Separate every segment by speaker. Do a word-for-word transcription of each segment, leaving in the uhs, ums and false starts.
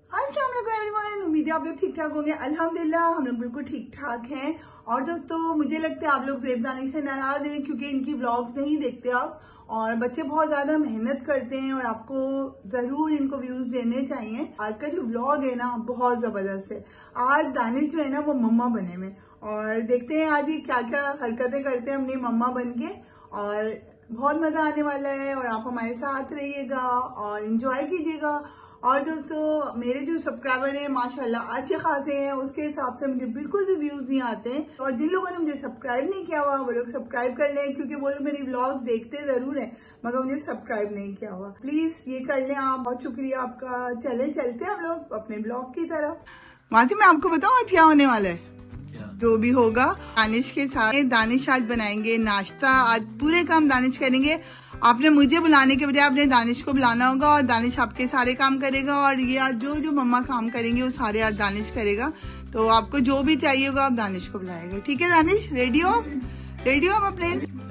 Speaker 1: उम्मीद है आप लोग ठीक ठाक होंगे। अल्हम्दुलिल्लाह हम लोग बिल्कुल ठीक ठाक हैं। और दोस्तों मुझे लगता है आप लोग ज़ेब दानिश से नाराज हैं क्योंकि इनकी व्लॉग्स नहीं देखते आप, और बच्चे बहुत ज्यादा मेहनत करते हैं और आपको जरूर इनको व्यूज देने चाहिए। आज का जो व्लॉग है ना बहुत जबरदस्त है। आज दानिश जो है ना वो मम्मा बने में, और देखते हैं आज ये क्या क्या हरकतें करते हैं अपनी मम्मा बन के, और बहुत मजा आने वाला है। और आप हमारे साथ रहिएगा और एंजॉय कीजिएगा। और दोस्तों मेरे जो सब्सक्राइबर हैं माशाल्लाह अच्छे खासे हैं, उसके हिसाब से मुझे बिल्कुल भी व्यूज नहीं आते हैं। और जिन लोगों ने मुझे सब्सक्राइब नहीं किया हुआ वो लोग सब्सक्राइब कर लें, क्योंकि वो लोग मेरी व्लॉग्स देखते जरूर हैं मगर मुझे सब्सक्राइब नहीं किया हुआ। प्लीज ये कर लें आप, बहुत शुक्रिया आपका। चले चलते हैं हम लोग अपने ब्लॉग की तरफ। वहां से मैं आपको बताऊँ आज क्या होने वाला है। जो भी होगा दानिश के साथ, दानिश आज बनाएंगे नाश्ता। आज पूरे काम दानिश करेंगे। आपने मुझे बुलाने के बजाय आपने दानिश को बुलाना होगा, और दानिश आपके सारे काम करेगा, और ये आज जो जो मम्मा काम करेंगे वो सारे आज दानिश करेगा। तो आपको जो भी चाहिए होगा आप दानिश को बुलाएंगे, ठीक है दानिश? रेडी हो? रेडी हो आप अपने?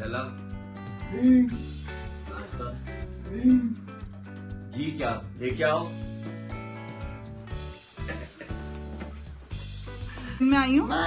Speaker 2: जी क्या लेके आओ?
Speaker 1: मैं आई हूँ।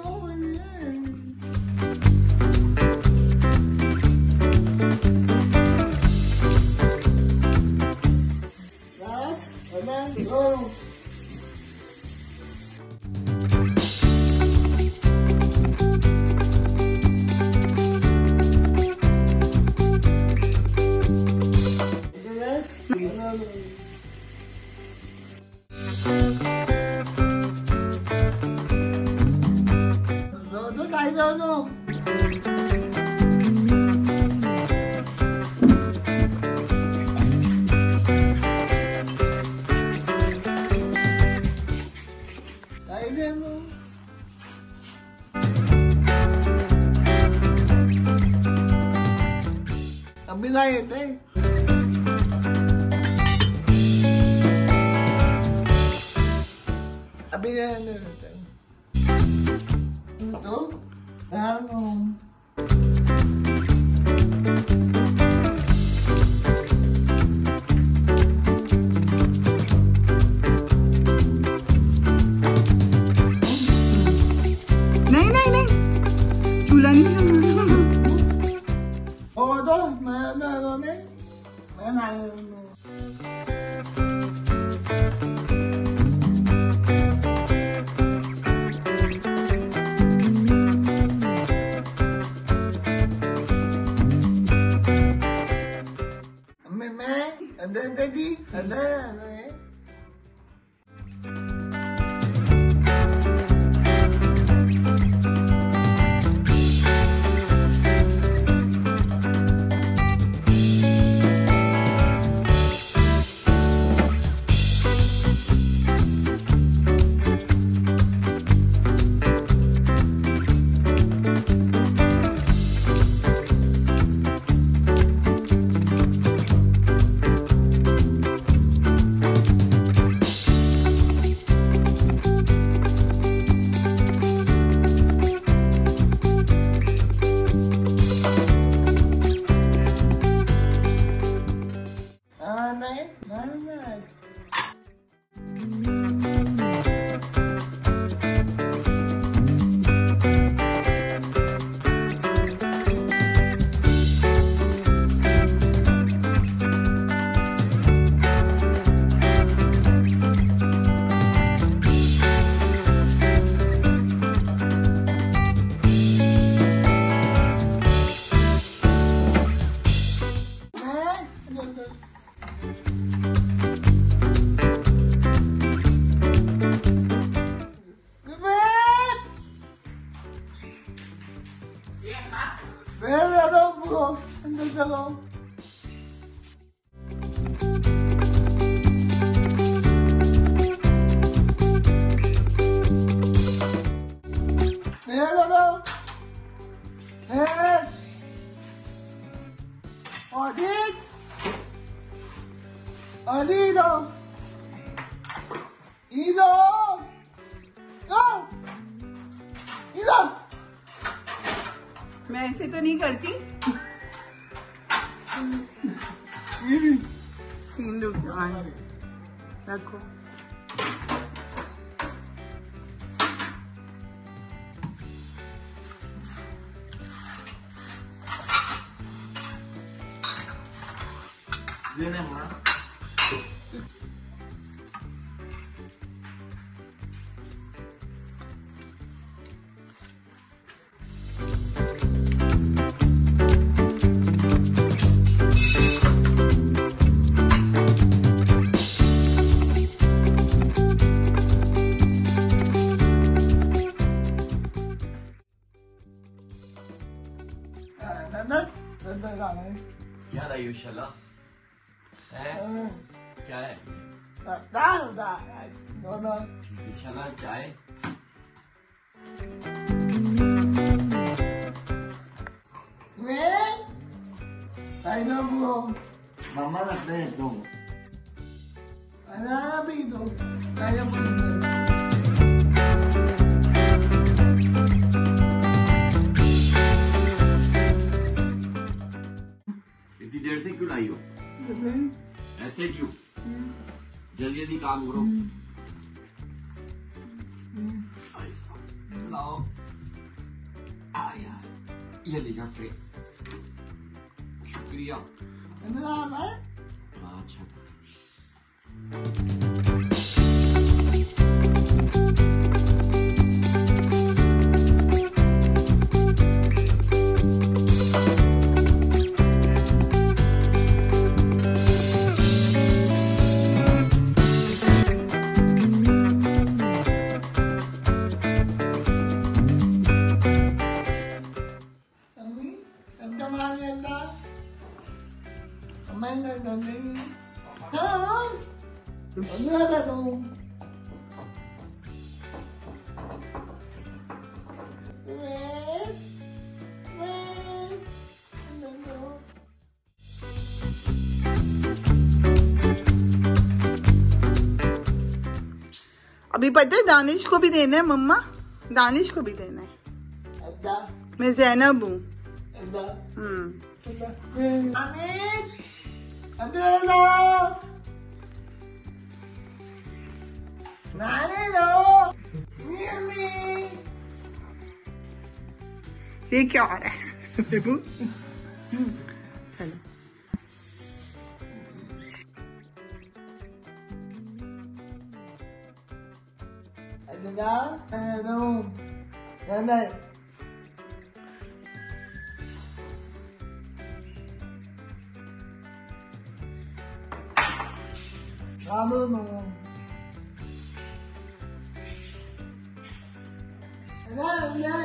Speaker 3: Kami lang ito eh. Abi na ano ito. Ito? Ano?
Speaker 1: नहीं नहीं नहीं चूल्हा नहीं।
Speaker 3: Ada tadi, ada, ada ya. Adit! Adito! Ido! Go! Ido!
Speaker 1: मैं ऐसे तो नहीं करती। तीन रुक जाओ, रखो।
Speaker 3: Yun na mga. Nandun? Nandun lang eh.
Speaker 2: क्या रही हो शला है क्या है
Speaker 3: Dahil dahil. No, no.
Speaker 2: शला चाय
Speaker 3: Me? Tayo na bro. Mama na tayo ito. Ano ito? Tayo mo
Speaker 2: इतनी देर से क्यों लाई हो ऐसे क्यों जल्दी जल्दी काम करो लाओ आया ये लिखा ट्रे शुक्रिया
Speaker 3: Ano lang eh?
Speaker 2: अच्छा था
Speaker 3: Kami? Ang kamari yan na? Kamay na namin. Haan? Ano na ba ito? Wait. Wait. Ano ito?
Speaker 1: अभी पता है दानिश को भी देना है मम्मा, दानिश को भी देना है।
Speaker 3: Ada.
Speaker 1: मैं जैनब हूँ।
Speaker 3: Ada.
Speaker 1: हम्म
Speaker 3: Ada. Amin! Ada na! Nani no! Mimi!
Speaker 1: ये क्या हो रहा है बेबू? चलो
Speaker 3: Ada na? Ano? Nanay. Ano no? Ano? Ano?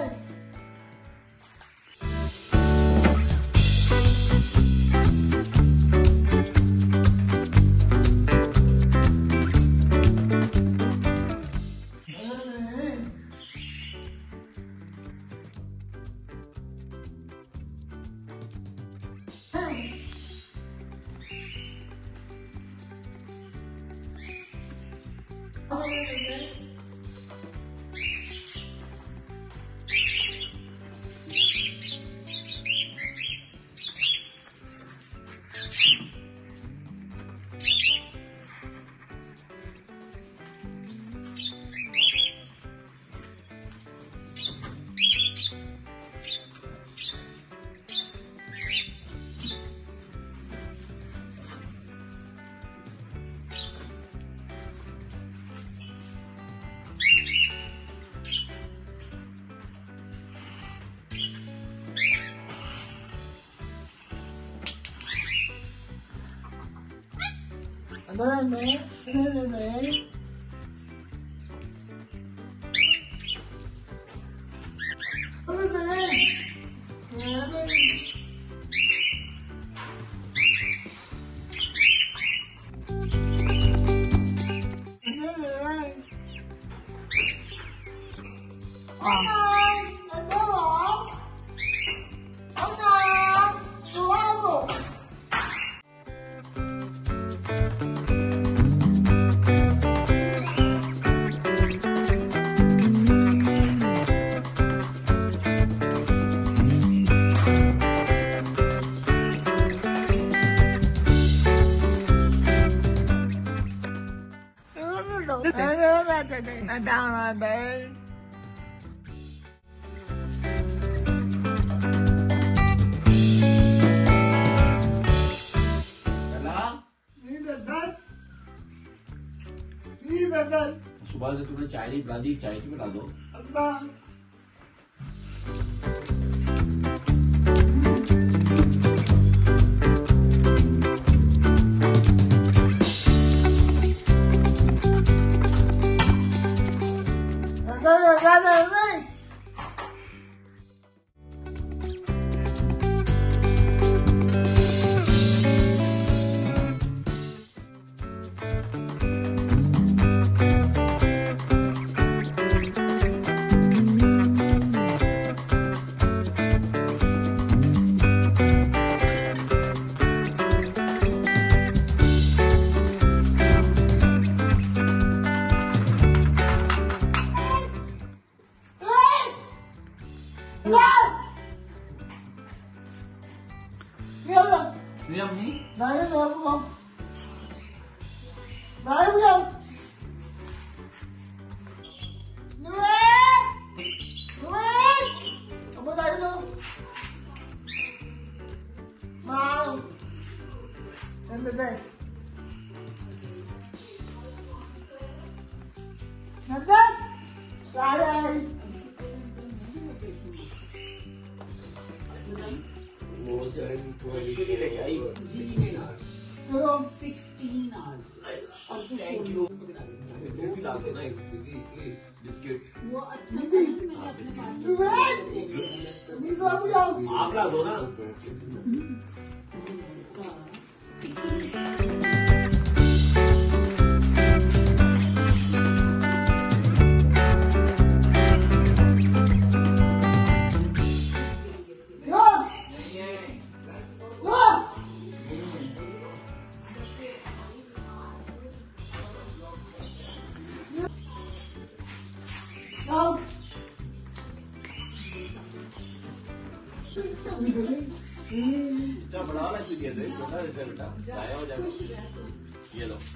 Speaker 3: Ano na? Ano na? Ano na? Ano na? Nadama din. Wala?
Speaker 2: सुबह से तुमने चाय नहीं बना दी, चाय की बना दो।
Speaker 4: sixteen hours.
Speaker 2: Thank you. वो भी ला दो ना एक दीदी प्लीज बिस्किट।
Speaker 4: वो अच्छा था ना, मैंने अपने पास
Speaker 2: आप ला दो ना। बड़ा वाला क्यों दिया थे? छोटा देते बेटा, लाया हो जाएगा। ये लो।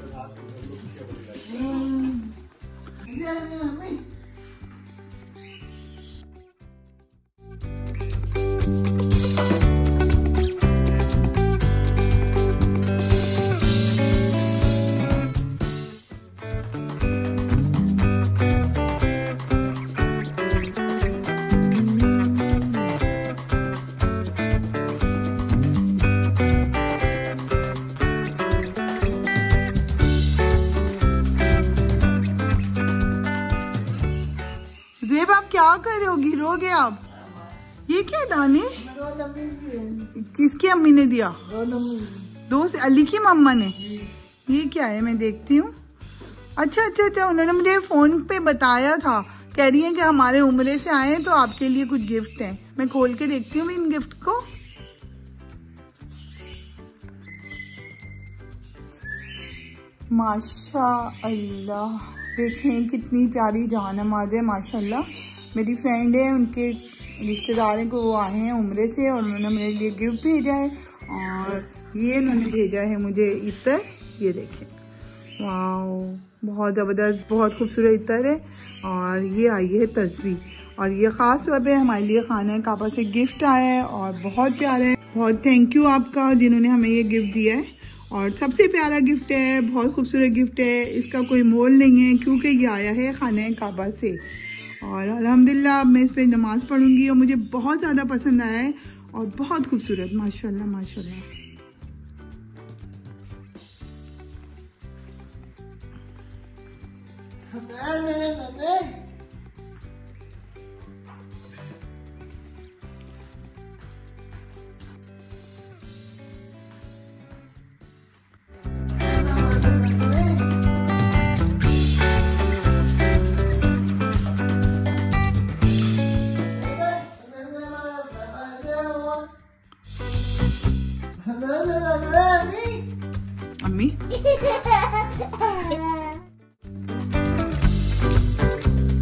Speaker 1: जेब आप क्या कर रहे हो, गिरोगे आप। ये क्या है दानिश? किसकी अम्मी ने दिया? दोस्त अली की मम्मा ने। ये क्या है, मैं देखती हूँ। अच्छा अच्छा अच्छा, उन्होंने मुझे फोन पे बताया था, कह रही है कि हमारे उम्रे से आए हैं तो आपके लिए कुछ गिफ्ट हैं। मैं खोल के देखती हूँ इन गिफ्ट को। माशा अल्लाह, देखें कितनी प्यारी जानमाज़ है माशाल्लाह। मेरी फ्रेंड है, उनके रिश्तेदार को वो आए हैं उम्रे से और उन्होंने मेरे लिए गिफ्ट भेजा है। और ये उन्होंने भेजा है मुझे इतर, ये देखें, वाओ बहुत ज़बरदस्त, बहुत खूबसूरत इतर है। और ये आई है तस्वीर, और ये ख़ास तौर पे हमारे लिए खाना काबा से गिफ्ट आया है और बहुत प्यारा है। बहुत थैंक यू आपका जिन्होंने हमें ये गिफ्ट दिया है, और सबसे प्यारा गिफ्ट है, बहुत खूबसूरत गिफ्ट है, इसका कोई मोल नहीं है क्योंकि ये आया है खाने काबा से। और अल्हम्दुलिल्लाह मैं इस पर नमाज़ पढ़ूंगी और मुझे बहुत ज़्यादा पसंद आया है और बहुत खूबसूरत, माशाल्लाह माशाल्लाह। अम्मी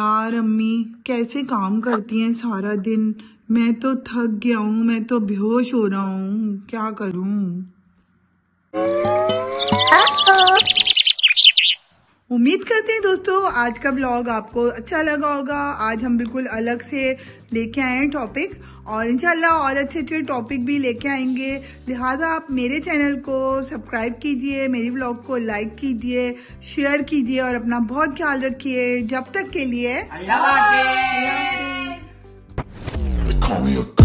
Speaker 1: यार अम्मी कैसे काम करती हैं सारा दिन। मैं तो थक गया हूँ, मैं तो बेहोश हो रहा हूँ, क्या करूँ। उम्मीद करते हैं दोस्तों आज का ब्लॉग आपको अच्छा लगा होगा। आज हम बिल्कुल अलग से लेके आए हैं टॉपिक, और इंशाल्लाह और अच्छे अच्छे टॉपिक भी लेके आएंगे। लिहाजा आप मेरे चैनल को सब्सक्राइब कीजिए, मेरी ब्लॉग को लाइक कीजिए, शेयर कीजिए और अपना बहुत ख्याल रखिए। जब तक के लिए अल्लाह हाफ़िज़।